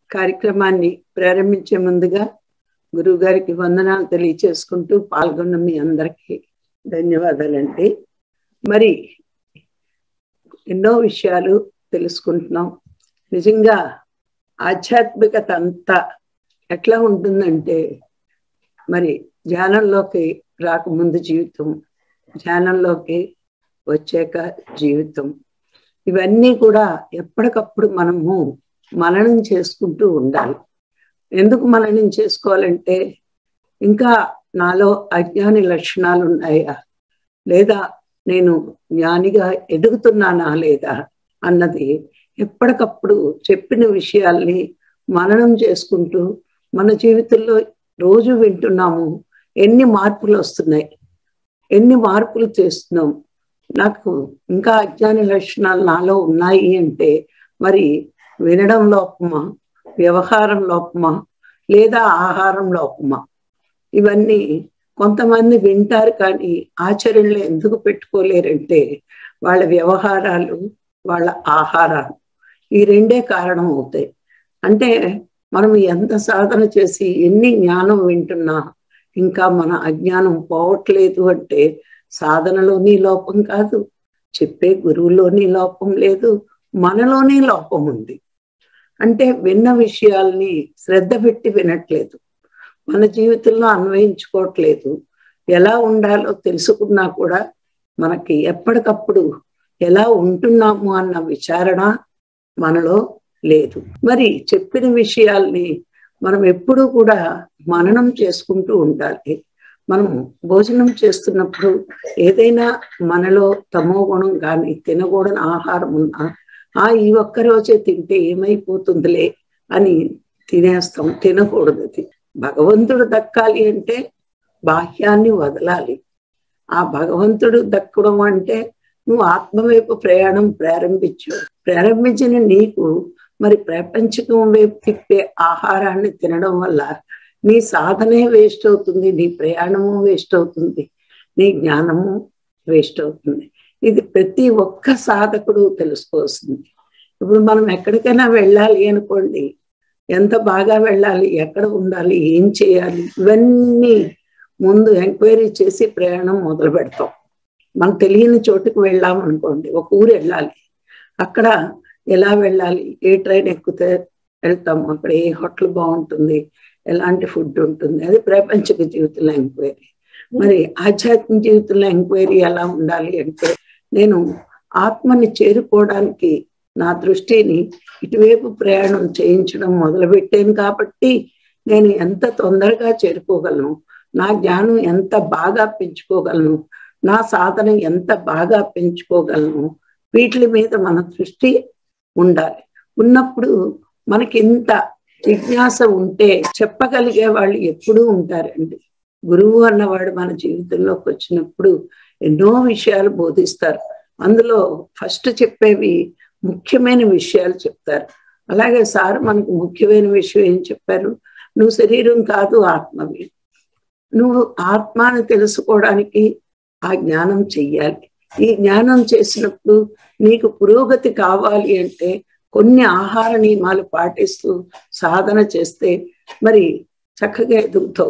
కార్యక్రమాన్ని ప్రారంభించే ముందుగా గురువు గారికి వందనాలు తెలియచేసుకుంటూ పాల్గొన్న మీ అందరికీ ధన్యవాదాలండి. మరి ఎన్నో విషయాలు తెలుసుకుంటున్నాం. నిజంగా ఆధ్యాత్మికత అంతా ఎట్లా ఉంటుందంటే, మరి ధ్యానంలోకి రాకముందు జీవితం, ధ్యానంలోకి వచ్చాక జీవితం, ఇవన్నీ కూడా ఎప్పటికప్పుడు మనము మననం చేసుకుంటూ ఉండాలి. ఎందుకు మననం చేసుకోవాలంటే, ఇంకా నాలో అజ్ఞాని లక్షణాలు ఉన్నాయా, లేదా నేను జ్ఞానిగా ఎదుగుతున్నానా లేదా అన్నది ఎప్పటికప్పుడు చెప్పిన విషయాల్ని మననం చేసుకుంటూ మన జీవితంలో రోజు వింటున్నాము. ఎన్ని మార్పులు వస్తున్నాయి, ఎన్ని మార్పులు చేస్తున్నాం. నాకు ఇంకా అజ్ఞాని లక్షణాలు నాలో ఉన్నాయి అంటే, మరి వినడం లోపమా, వ్యవహారం లోపమా, లేదా ఆహారం లోపమా? ఇవన్నీ కొంతమంది వింటారు కానీ ఆచరణలో ఎందుకు పెట్టుకోలేరంటే, వాళ్ళ వ్యవహారాలు, వాళ్ళ ఆహారాలు, ఈ రెండే కారణం అవుతాయి. అంటే మనం ఎంత సాధన చేసి ఎన్ని జ్ఞానం వింటున్నా ఇంకా మన అజ్ఞానం పోవట్లేదు అంటే, సాధనలోని లోపం కాదు, చెప్పే గురువులోని లోపం లేదు, మనలోని లోపం ఉంది. అంటే విన్న విషయాల్ని శ్రద్ధ పెట్టి వినట్లేదు, మన జీవితంలో అన్వయించుకోవట్లేదు. ఎలా ఉండాలో తెలుసుకున్నా కూడా మనకి ఎప్పటికప్పుడు ఎలా ఉంటున్నాము అన్న విచారణ మనలో లేదు. మరి చెప్పిన విషయాల్ని మనం ఎప్పుడూ కూడా మననం చేసుకుంటూ ఉండాలి. మనం భోజనం చేస్తున్నప్పుడు ఏదైనా మనలో తమో గుణం కానీ తినకూడని ఆహారం ఉన్నా, ఈ ఒక్క రోజే తింటే ఏమైపోతుందిలే అని తినేస్తాం. తినకూడదు. అది భగవంతుడు దక్కాలి అంటే బాహ్యాన్ని వదలాలి. ఆ భగవంతుడు దక్కడం అంటే నువ్వు ఆత్మ వైపు ప్రయాణం ప్రారంభించిన నీకు మరి ప్రపంచకం వైపు తిప్పే ఆహారాన్ని తినడం వల్ల నీ సాధనే వేస్ట్ అవుతుంది, నీ ప్రయాణము వేస్ట్ అవుతుంది, నీ జ్ఞానము వేస్ట్ అవుతుంది. ఇది ప్రతి ఒక్క సాధకుడు తెలుసుకోవాల్సింది. ఇప్పుడు మనం ఎక్కడికైనా వెళ్ళాలి అనుకోండి, ఎంత బాగా వెళ్ళాలి, ఎక్కడ ఉండాలి, ఏం చేయాలి, ఇవన్నీ ముందు ఎంక్వైరీ చేసి ప్రయాణం మొదలు పెడతాం. మనం తెలియని చోటుకు వెళ్ళాం అనుకోండి, ఒక ఊరు వెళ్ళాలి, అక్కడ ఎలా వెళ్ళాలి, ఏ ట్రైన్ ఎక్కితే వెళ్తాము, అక్కడ ఏ హోటల్ బాగుంటుంది, ఎలాంటి ఫుడ్ ఉంటుంది, అది ప్రాపంచిక జీవితంలో ఎంక్వైరీ. మరి ఆధ్యాత్మిక జీవితంలో ఎంక్వైరీ ఎలా ఉండాలి అంటే, నేను ఆత్మని చేరుకోవడానికి నా దృష్టిని ఇటువైపు ప్రయాణం చేయించడం మొదలుపెట్టాను కాబట్టి నేను ఎంత తొందరగా చేరుకోగలను, నా జ్ఞానం ఎంత బాగా పెంచుకోగలను, నా సాధన ఎంత బాగా పెంచుకోగలను, వీటి మీద మన దృష్టి ఉండాలి. ఉన్నప్పుడు మనకి ఇంత జిజ్ఞాస ఉంటే చెప్పగలిగే వాళ్ళు ఎప్పుడూ ఉంటారండి. గురువు అన్నవాడు మన జీవితంలోకి వచ్చినప్పుడు ఎన్నో విషయాలు బోధిస్తారు. అందులో ఫస్ట్ చెప్పేవి ముఖ్యమైన విషయాలు చెప్తారు. అలాగే సార్ మనకు ముఖ్యమైన విషయం ఏం చెప్పారు, నువ్వు శరీరం కాదు ఆత్మవి. నువ్వు ఆత్మని తెలుసుకోవడానికి ఆ జ్ఞానం చెయ్యాలి. ఈ జ్ఞానం చేసినప్పుడు నీకు పురోగతి కావాలి అంటే కొన్ని ఆహార నియమాలు పాటిస్తూ సాధన చేస్తే మరి చక్కగా ఎదుగుతావు.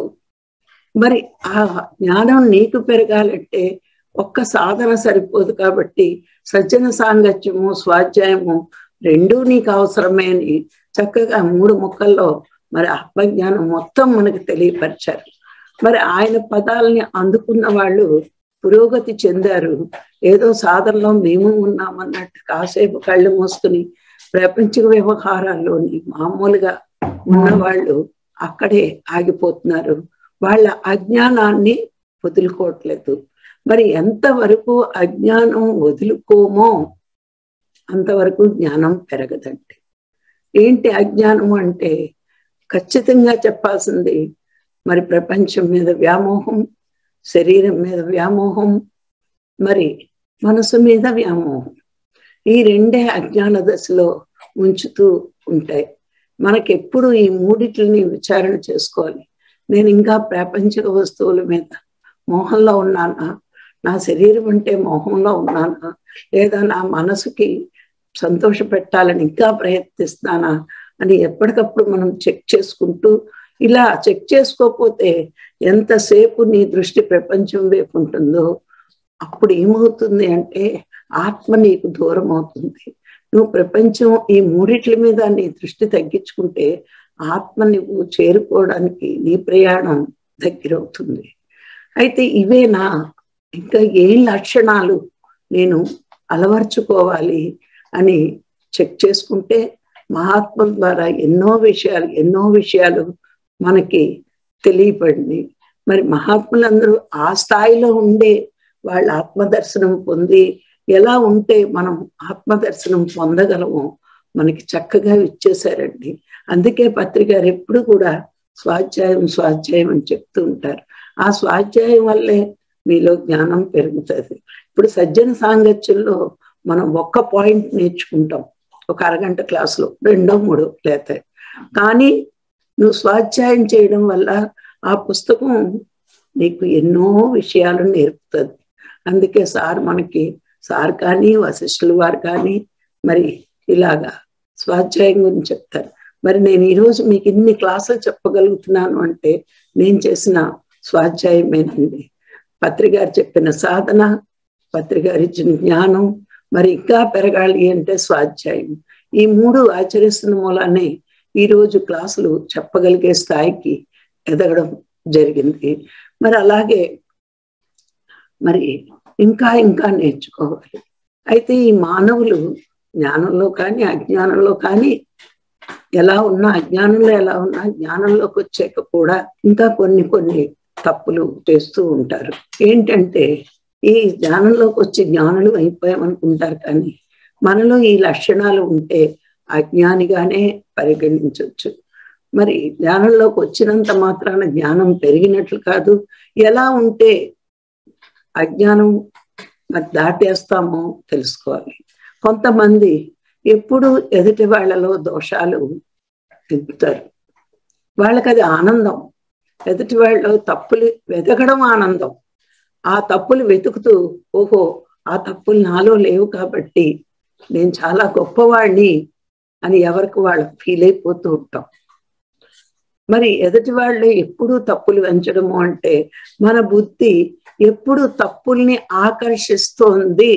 మరి ఆ జ్ఞానం నీకు పెరగాలంటే ఒక్క సాధన సరిపోదు కాబట్టి సజ్జన సాంగత్యము, స్వాధ్యాయము రెండూ నీకు అవసరమే అని చక్కగా 3 ముక్కల్లో మరి ఆత్మజ్ఞానం మొత్తం మనకు తెలియపరిచారు. మరి ఆయన పదాలని అందుకున్న వాళ్ళు పురోగతి చెందారు. ఏదో సాధనలో మేము ఉన్నామన్నట్టు కాసేపు కళ్ళు మూసుకుని ప్రపంచ వ్యవహారాల్లోని మామూలుగా ఉన్నవాళ్ళు అక్కడే ఆగిపోతున్నారు. వాళ్ళ అజ్ఞానాన్ని వదులుకోవట్లేదు. మరి ఎంతవరకు అజ్ఞానం వదులుకోమో అంతవరకు జ్ఞానం పెరగదండి. ఏంటి అజ్ఞానం అంటే, ఖచ్చితంగా చెప్పాల్సింది మరి ప్రపంచం మీద వ్యామోహం, శరీరం మీద వ్యామోహం, మరి మనసు మీద వ్యామోహం. ఈ రెండే అజ్ఞాన దశలో ఉంచుతూ ఉంటాయి. మనకెప్పుడు ఈ మూడిటిని విచారణ చేసుకోవాలి. నేను ఇంకా ప్రాపంచిక వస్తువుల మీద మోహంలో ఉన్నానా, నా శరీరం అంటే మోహంలో ఉన్నానా, లేదా నా మనసుకి సంతోష పెట్టాలని ఇంకా ప్రయత్నిస్తానా అని ఎప్పటికప్పుడు మనం చెక్ చేసుకుంటూ, ఇలా చెక్ చేసుకోకపోతే ఎంతసేపు నీ దృష్టి ప్రపంచం వైపు ఉంటుందో అప్పుడు ఏమవుతుంది అంటే ఆత్మ నీకు దూరం అవుతుంది. నువ్వు ప్రపంచం ఈ మూడిట్ల మీద నీ దృష్టి తగ్గించుకుంటే ఆత్మ నువ్వు చేరుకోవడానికి నీ ప్రయాణం దగ్గరవుతుంది. అయితే ఇవేనా, ఇంకా ఏం లక్షణాలు నేను అలవర్చుకోవాలి అని చెక్ చేసుకుంటే మహాత్ముల ద్వారా ఎన్నో విషయాలు మనకి తెలియపడింది. మరి మహాత్ములందరూ ఆ స్థాయిలో ఉండే వాళ్ళ ఆత్మదర్శనం పొంది ఎలా ఉంటే మనం ఆత్మదర్శనం పొందగలమో మనకి చక్కగా ఇచ్చేశారండి. అందుకే పత్రికారు ఎప్పుడు కూడా స్వాధ్యాయం అని చెప్తూ ఉంటారు. ఆ స్వాధ్యాయం వల్లే మీలో జ్ఞానం పెరుగుతుంది. ఇప్పుడు సజ్జన సాంగత్యంలో మనం ఒక్క పాయింట్ నేర్చుకుంటాం ఒక అరగంట క్లాసులో, 2, 3 లేతాయి. కానీ నువ్వు స్వాధ్యాయం చేయడం వల్ల ఆ పుస్తకం నీకు ఎన్నో విషయాలు నేర్పుతుంది. అందుకే సార్ కానీ వశిష్ఠుల వారు కానీ మరి ఇలాగా స్వాధ్యాయం గురించి చెప్తారు. మరి నేను ఈరోజు మీకు ఇన్ని క్లాసులు చెప్పగలుగుతున్నాను అంటే నేను చేసిన స్వాధ్యాయమేనండి. పత్రికారు చెప్పిన సాధన, పత్రికారు ఇచ్చిన జ్ఞానం, మరి ఇంకా పెరగాలి అంటే స్వాధ్యాయం. ఈ 3 ఆచరిస్తున్న మూలానే ఈరోజు క్లాసులు చెప్పగలిగే స్థాయికి ఎదగడం జరిగింది. మరి అలాగే మరి ఇంకా నేర్చుకోవాలి. అయితే ఈ మానవులు జ్ఞానంలో కానీ అజ్ఞానంలో కానీ అజ్ఞానంలో ఎలా ఉన్నా జ్ఞానంలోకి వచ్చాక కూడా ఇంకా కొన్ని తప్పులు చేస్తూ ఉంటారు. ఏంటంటే ఈ జ్ఞానంలోకి వచ్చి జ్ఞానులు అయిపోయామనుకుంటారు, కానీ మనలో ఈ లక్షణాలు ఉంటే అజ్ఞానిగానే పరిగణించవచ్చు. మరి జ్ఞానంలోకి వచ్చినంత మాత్రాన జ్ఞానం పెరిగినట్లు కాదు. ఎలా ఉంటే అజ్ఞానం మరి దాటేస్తామో తెలుసుకోవాలి. కొంతమంది ఎప్పుడు ఎదుటి వాళ్ళలో దోషాలు ఎదుగుతారు, వాళ్ళకి అది ఆనందం. ఎదుటి వాళ్ళలో తప్పులు వెతకడం ఆనందం. ఆ తప్పులు వెతుకుతూ ఓహో ఆ తప్పులు నాలో లేవు కాబట్టి నేను చాలా గొప్పవాడిని అని ఎవరికి వాళ్ళు ఫీల్ అయిపోతూ ఉంటాం. మరి ఎదుటి వాళ్ళు ఎప్పుడూ తప్పులు వెంచడము అంటే మన బుద్ధి ఎప్పుడు తప్పుల్ని ఆకర్షిస్తోంది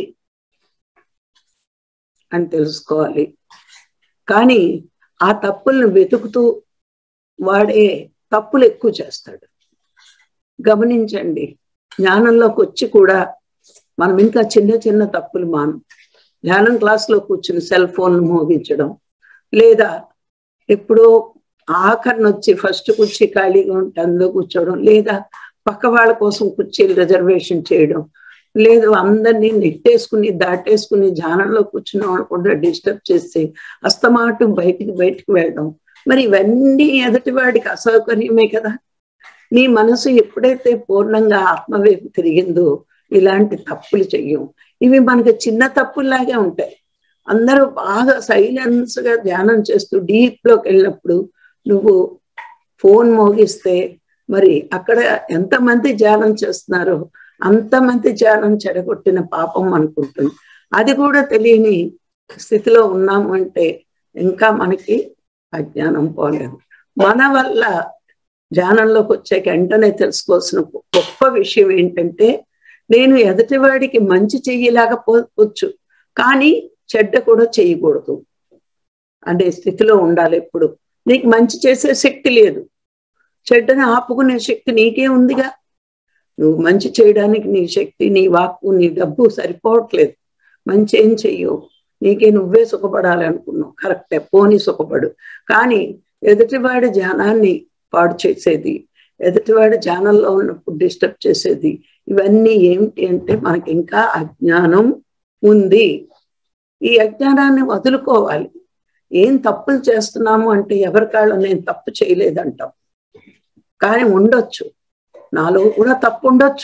అని తెలుసుకోవాలి. కానీ ఆ తప్పుల్ని వెతుకుతూ వాడే తప్పులు ఎక్కువ చేస్తాడు. గమనించండి, జ్ఞానంలోకి వచ్చి కూడా మనం ఇంకా చిన్న తప్పులు ధ్యానం క్లాస్లో కూర్చుని సెల్ ఫోన్ మోగించడం, లేదా ఎప్పుడో ఆఖరిని వచ్చి ఫస్ట్ కుర్చీ ఖాళీగా ఉంటే అందులో కూర్చోవడం, లేదా పక్క వాళ్ళ కోసం కుర్చీలు రిజర్వేషన్ చేయడం, లేదు అందరినీ దాటేసుకుని ధ్యానంలో కూర్చున్నాం అనుకుంటే డిస్టర్బ్ చేసి అస్తమాటు బయటికి వెళ్ళడం. మరి ఇవన్నీ ఎదుటివాడికి అసౌకర్యమే కదా. నీ మనసు ఎప్పుడైతే పూర్ణంగా ఆత్మవైపు తిరిగిందో ఇలాంటి తప్పులు చెయ్యం. ఇవి మనకు చిన్న తప్పుల్లాగే ఉంటాయి. అందరూ బాగా సైలెన్స్ గా ధ్యానం చేస్తూ డీప్ లోకి వెళ్ళినప్పుడు నువ్వు ఫోన్ మోగిస్తే మరి అక్కడ ఎంతమంది ధ్యానం చేస్తున్నారో అంతమంది ధ్యానం చెడగొట్టిన పాపం అనుకుంటుంది. అది కూడా తెలియని స్థితిలో ఉన్నాము అంటే ఇంకా మనకి అజ్ఞానం పోలేదు. మన వల్ల ధ్యానంలోకి వచ్చాక వెంటనే తెలుసుకోవాల్సిన గొప్ప విషయం ఏంటంటే నేను ఎదుటివాడికి మంచి చెయ్యలేకపోవచ్చు, కానీ చెడ్డ కూడా చేయకూడదు అనే స్థితిలో ఉండాలి. ఎప్పుడు నీకు మంచి చేసే శక్తి లేదు, చెడ్డని ఆపుకునే శక్తి నీకే ఉందిగా. నువ్వు మంచి చేయడానికి నీ శక్తి, నీ వాక్కు, నీ డబ్బు సరిపోవట్లేదు. మంచి ఏం చెయ్యవు, నీకే నువ్వే సుఖపడాలి అనుకున్నావు, కరెక్టే, పోనీ సుఖపడు. కానీ ఎదుటివాడి ధ్యానాన్ని పాడు చేసేది, ఎదుటివాడి ధ్యానంలో ఉన్నప్పుడు డిస్టర్బ్ చేసేది, ఇవన్నీ ఏమిటి అంటే మనకి ఇంకా అజ్ఞానం ఉంది. ఈ అజ్ఞానాన్ని వదులుకోవాలి. ఏం తప్పులు చేస్తున్నాము అంటే ఎవరికాళ్ళు నేను తప్పు చేయలేదంటాం, కానీ ఉండొచ్చు, నాలో కూడా తప్పు ఉండొచ్చు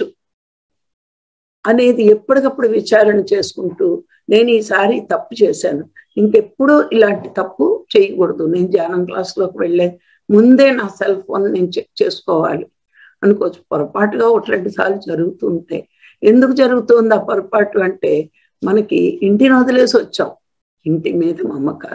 అనేది ఎప్పటికప్పుడు విచారణ చేసుకుంటూ నేను ఈసారి తప్పు చేశాను, ఇంకెప్పుడు ఇలాంటి తప్పు చేయకూడదు, నేను ధ్యానం క్లాస్లోకి వెళ్ళే ముందే నా సెల్ ఫోన్ నేను చెక్ చేసుకోవాలి అనుకోవచ్చు. పొరపాటుగా 1-2 సార్లు జరుగుతూ ఉంటాయి. ఎందుకు జరుగుతుంది ఆ పొరపాటు అంటే మనకి ఇంటిని వదిలేసి వచ్చాం, ఇంటి మీద మమకారం.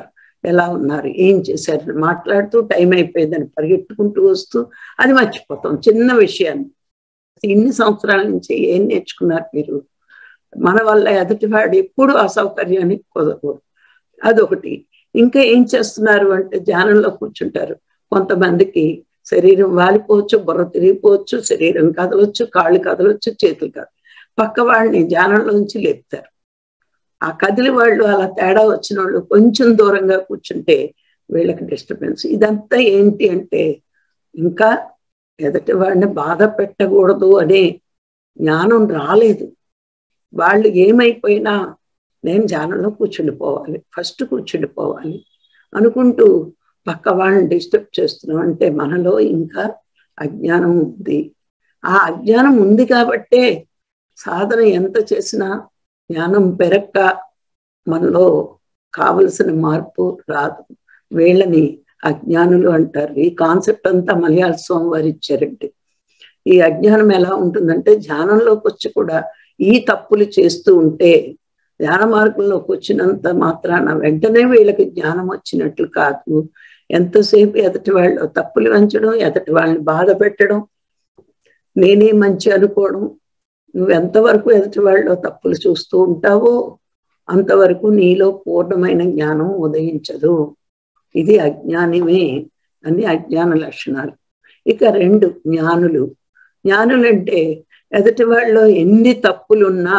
ఎలా ఉన్నారు, ఏం చేశారు మాట్లాడుతూ టైం అయిపోయిందని పరిగెట్టుకుంటూ వస్తూ అది మర్చిపోతాం చిన్న విషయాన్ని. ఇన్ని సంవత్సరాల నుంచి ఏం నేర్చుకున్నారు మీరు? మన వల్ల ఎదుటివాడు ఎప్పుడు అసౌకర్యాన్ని కుదరకూడదు, అదొకటి. ఇంకా ఏం చేస్తున్నారు అంటే ధ్యానంలో కూర్చుంటారు. కొంతమందికి శరీరం వాలిపోవచ్చు, బుర్ర తిరిగిపోవచ్చు, శరీరం కదలొచ్చు, కాళ్ళు కదలొచ్చు, చేతులు కదలు. పక్క వాళ్ళని ధ్యానంలోంచి లేపుతారు. ఆ కదిలి వాళ్ళు అలా తేడా వచ్చిన వాళ్ళు కొంచెం దూరంగా కూర్చుంటే వీళ్ళకి డిస్టర్బెన్స్. ఇదంతా ఏంటి అంటే ఇంకా ఎదుటి వాడిని బాధ పెట్టకూడదు అనే జ్ఞానం రాలేదు. వాళ్ళు ఏమైపోయినా నేను ధ్యానంలో కూర్చుండిపోవాలి, ఫస్ట్ కూర్చుండిపోవాలి అనుకుంటూ పక్క వాళ్ళని డిస్టర్బ్ చేస్తున్నాం అంటే మనలో ఇంకా అజ్ఞానం ఉంది. ఆ అజ్ఞానం ఉంది కాబట్టే సాధన ఎంత చేసినా జ్ఞానం పెరక్క మనలో కావలసిన మార్పు రాదు. వీళ్ళని అజ్ఞానులు అంటారు. ఈ కాన్సెప్ట్ అంతా మలయాళ స్వామి వారు ఇచ్చారండి. ఈ అజ్ఞానం ఎలా ఉంటుందంటే ధ్యానంలోకి వచ్చి కూడా ఈ తప్పులు చేస్తూ ఉంటే ధ్యాన మార్గంలోకి వచ్చినంత మాత్రాన వెంటనే వీళ్ళకి జ్ఞానం వచ్చినట్లు కాదు. ఎంతసేపు ఎదుటి వాళ్ళు తప్పులు వంచడం, ఎదుటి వాళ్ళని బాధ పెట్టడం, నేనే మంచి అనుకోవడం, నువ్వు ఎంతవరకు ఎదుటి వాళ్ళు తప్పులు చూస్తూ ఉంటావో అంతవరకు నీలో పూర్ణమైన జ్ఞానం ఉదయించదు. ఇది అజ్ఞానమే అని అజ్ఞాన లక్షణాలు. ఇక 2 జ్ఞానులు. జ్ఞానులు అంటే ఎదుటి వాళ్ళలో ఎన్ని తప్పులున్నా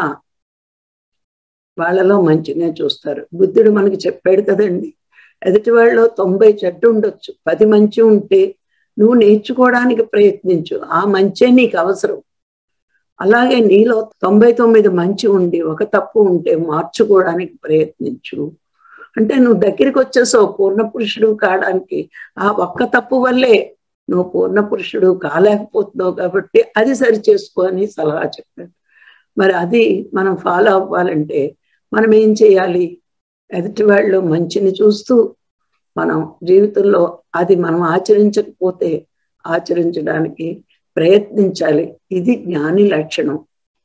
వాళ్ళలో మంచిగా చూస్తారు. బుద్ధుడు మనకి చెప్పాడు కదండి, ఎదుటి వాళ్ళలో 90 చెడ్డ ఉండొచ్చు, 10 మంచి ఉంటే నువ్వు నేర్చుకోవడానికి ప్రయత్నించు, ఆ మంచే నీకు అవసరం. అలాగే నీలో 99 మంచి ఉండి ఒక తప్పు ఉంటే మార్చుకోవడానికి ప్రయత్నించు. అంటే నువ్వు దగ్గరికి వచ్చేసావు పూర్ణ పురుషుడు కావడానికి. ఆ ఒక్క తప్పు వల్లే నువ్వు పూర్ణ పురుషుడు కాలేకపోతున్నావు కాబట్టి అది సరి చేసుకో అని సలహా చెప్పాడు. మరి అది మనం ఫాలో అవ్వాలంటే మనం ఏం చేయాలి? ఎదుటి వాళ్ళు మంచిని చూస్తూ మనం జీవితంలో అది మనం ఆచరించకపోతే ఆచరించడానికి ప్రయత్నించాలి. ఇది జ్ఞాని లక్షణం.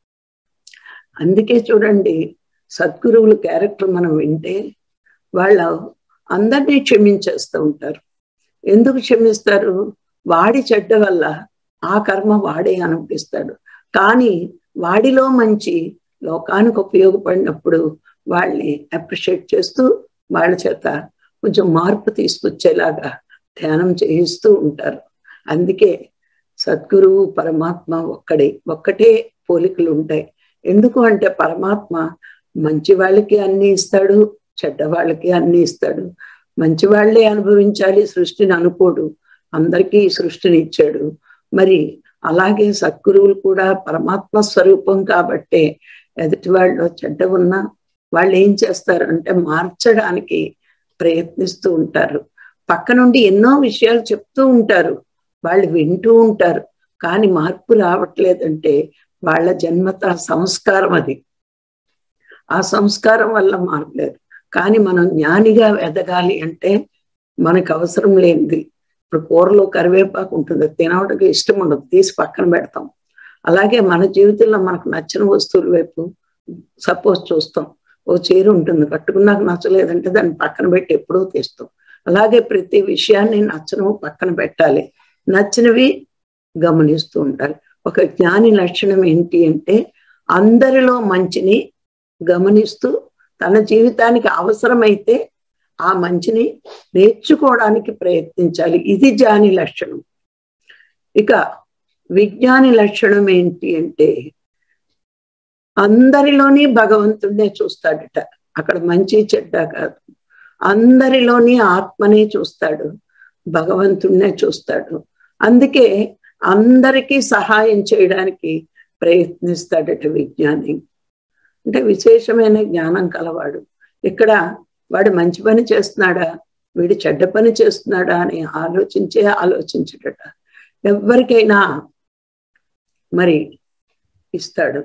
అందుకే చూడండి, సద్గురువుల క్యారెక్టర్ మనం వింటే వాళ్ళు అందరినీ క్షమించేస్తూ ఉంటారు. ఎందుకు క్షమిస్తారు? వాడి చెడ్డ వల్ల ఆ కర్మ వాడే అనుభవిస్తాడు. కానీ వాడిలో మంచి లోకానికి ఉపయోగపడినప్పుడు వాళ్ళని అప్రిషియేట్ చేస్తూ వాళ్ళ చేత కొంచెం మార్పు తీసుకొచ్చేలాగా ధ్యానం చేయిస్తూ ఉంటారు. అందుకే సద్గురువు పరమాత్మ ఒక్కటే పోలికలు ఉంటాయి. ఎందుకు అంటే పరమాత్మ మంచి వాళ్ళకి అన్ని ఇస్తాడు, చెడ్డ వాళ్ళకి అన్ని ఇస్తాడు. మంచి వాళ్ళే అనుభవించాలి సృష్టిని అనుకోడు, అందరికీ సృష్టిని ఇచ్చాడు. మరి అలాగే సద్గురువులు కూడా పరమాత్మ స్వరూపం కాబట్టే ఎదుటి వాళ్ళు చెడ్డ ఉన్నా వాళ్ళు ఏం చేస్తారు అంటే మార్చడానికి ప్రయత్నిస్తూ ఉంటారు. పక్క నుండి ఎన్నో విషయాలు చెప్తూ ఉంటారు, వాళ్ళు వింటూ ఉంటారు, కానీ మార్పు రావట్లేదంటే వాళ్ళ జన్మత సంస్కారం అది. ఆ సంస్కారం వల్ల మారలేదు. కానీ మనం జ్ఞానిగా ఎదగాలి అంటే మనకు అవసరం లేనిది, ఇప్పుడు కూరలో కరివేపాకు ఉంటుంది, తినడానికి ఇష్టం ఉండదు, తీసి పక్కన పెడతాం. అలాగే మన జీవితంలో మనకు నచ్చిన వస్తువుల వైపు సపోజ్ చూస్తాం. ఓ చీర ఉంటుంది, కట్టుకున్నాక నచ్చలేదంటే దాన్ని పక్కన పెట్టి ఎప్పుడూ తీస్తాం. అలాగే ప్రతి విషయాన్ని నచ్చను పక్కన పెట్టాలి, నచ్చినవి గమనిస్తూ ఉండాలి. ఒక జ్ఞాని లక్షణం ఏంటి అంటే అందరిలో మంచిని గమనిస్తూ తన జీవితానికి అవసరమైతే ఆ మంచిని నేర్చుకోవడానికి ప్రయత్నించాలి. ఇది జ్ఞాని లక్షణం. ఇక విజ్ఞాని లక్షణం ఏంటి అంటే అందరిలోని భగవంతుడినే చూస్తాడట. అక్కడ మంచి చెడ్డ కాదు, అందరిలోని ఆత్మనే చూస్తాడు, భగవంతుడినే చూస్తాడు. అందుకే అందరికీ సహాయం చేయడానికి ప్రయత్నిస్తాడట విజ్ఞాని. అంటే విశేషమైన జ్ఞానం కలవాడు. ఇక్కడ వాడు మంచి పని చేస్తున్నాడా, వీడు చెడ్డ పని చేస్తున్నాడా అని ఆలోచించడట. ఎవరికైనా మరి ఇస్తాడు,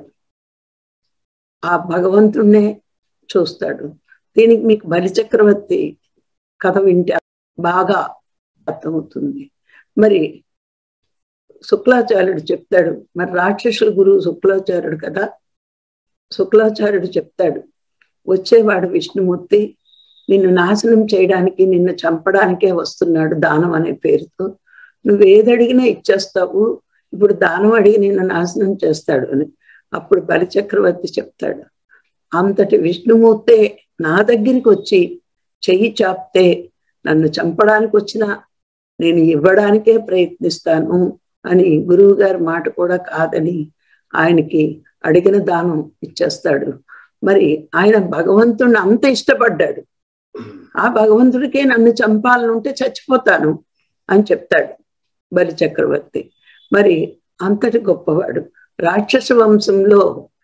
ఆ భగవంతుణ్ణే చూస్తాడు. దీనికి మీకు బలిచక్రవర్తి కథ వింటే బాగా అర్థమవుతుంది. మరి శుక్లాచార్యుడు చెప్తాడు, మరి రాక్షసుల గురువు శుక్లాచార్యుడు కదా, శుక్లాచార్యుడు చెప్తాడు, వచ్చేవాడు విష్ణుమూర్తి, నిన్ను నాశనం చేయడానికి, నిన్ను చంపడానికే వస్తున్నాడు దానం అనే పేరుతో. నువ్వేదడిగినా ఇచ్చేస్తావు, ఇప్పుడు దానం అడిగి నిన్ను నాశనం చేస్తాడు అని. అప్పుడు బలిచక్రవర్తి చెప్తాడు, అంతటి విష్ణుమూర్తే నా దగ్గరికి వచ్చి చెయ్యి చాపితే నన్ను చంపడానికి వచ్చినా నేను ఇవ్వడానికే ప్రయత్నిస్తాను అని గురువు గారి మాట కూడా కాదని ఆయనకి అడిగిన దానం ఇచ్చేస్తాడు. మరి ఆయన భగవంతుడిని అంత ఇష్టపడ్డాడు. ఆ భగవంతుడికే నన్ను చంపాలనుంటే చచ్చిపోతాను అని చెప్తాడు బలి చక్రవర్తి. మరి అంతటి గొప్పవాడు. రాక్షస వంశంలో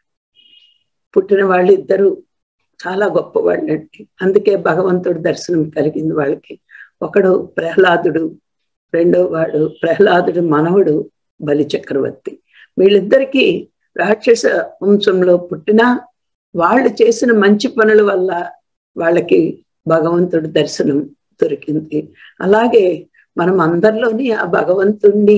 పుట్టిన వాళ్ళిద్దరూ చాలా గొప్పవాళ్ళండి. అందుకే భగవంతుడు దర్శనం కలిగింది వాళ్ళకి. ఒకడు ప్రహ్లాదుడు, రెండో వాడు ప్రహ్లాదుడు మనవడు బలి చక్రవర్తి. వీళ్ళిద్దరికీ రాక్షస వంశంలో పుట్టిన వాళ్ళు చేసిన మంచి పనుల వల్ల వాళ్ళకి భగవంతుడి దర్శనం దొరికింది. అలాగే మనం అందరిలోని ఆ భగవంతుణ్ణి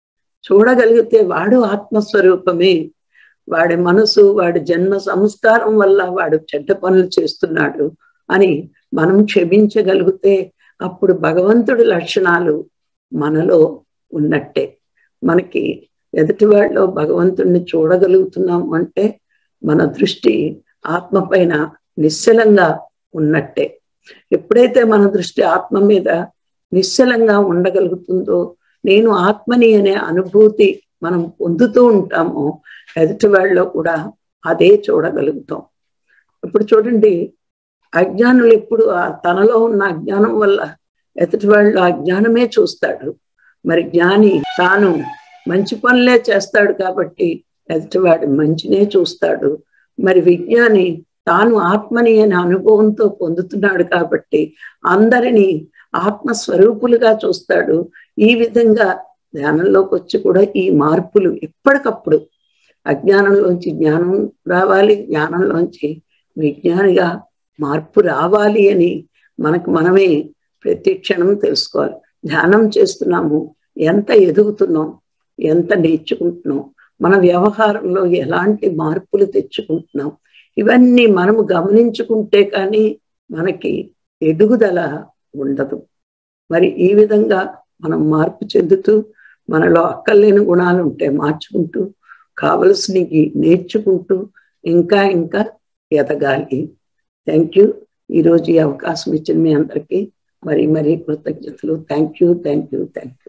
చూడగలిగితే వాడు ఆత్మస్వరూపమే. వాడి మనసు, వాడి జన్మ సంస్కారం వల్ల వాడు చెడ్డ పనులు చేస్తున్నాడు అని మనం క్షమించగలిగితే అప్పుడు భగవంతుడి లక్షణాలు మనలో ఉన్నట్టే. మనకి ఎదుటి వాళ్ళలో భగవంతుడిని చూడగలుగుతున్నాం అంటే మన దృష్టి ఆత్మ పైన నిశ్చలంగా ఉన్నట్టే. ఎప్పుడైతే మన దృష్టి ఆత్మ మీద నిశ్చలంగా ఉండగలుగుతుందో, నేను ఆత్మని అనే అనుభూతి మనం పొందుతూ ఉంటామో, ఎదుటి వాళ్ళలో కూడా అదే చూడగలుగుతాం. ఇప్పుడు చూడండి, అజ్ఞానులు ఎప్పుడు తనలో ఉన్న అజ్ఞానం వల్ల ఎదుటి వాళ్ళు అజ్ఞానమే చూస్తాడు. మరి జ్ఞాని తాను మంచి పనులే చేస్తాడు కాబట్టి ఎదుటివాడు మంచినే చూస్తాడు. మరి విజ్ఞాని తాను ఆత్మని అనే అనుభవంతో పొందుతున్నాడు కాబట్టి అందరినీ ఆత్మస్వరూపులుగా చూస్తాడు. ఈ విధంగా ధ్యానంలోకి వచ్చి కూడా ఈ మార్పులు ఎప్పటికప్పుడు అజ్ఞానంలోంచి జ్ఞానం రావాలి, జ్ఞానంలోంచి విజ్ఞానిగా మార్పు రావాలి అని మనకు మనమే ప్రతి క్షణం తెలుసుకోవాలి. ధ్యానం చేస్తున్నాము, ఎంత ఎదుగుతున్నాం, ఎంత నేర్చుకుంటున్నాం, మన వ్యవహారంలో ఎలాంటి మార్పులు తెచ్చుకుంటున్నాం, ఇవన్నీ మనము గమనించుకుంటే కానీ మనకి ఎదుగుదల ఉండదు. మరి ఈ విధంగా మనం మార్పు చెందుతూ మనలో అక్కర్లేని గుణాలు ఉంటే మార్చుకుంటూ కావలసినవి నేర్చుకుంటూ ఇంకా ఇంకా ఎదగాలి. Thank you. ఈరోజు ఈ అవకాశం ఇచ్చిన మీ అందరికీ మరీ మరీ కృతజ్ఞతలు. Thank you.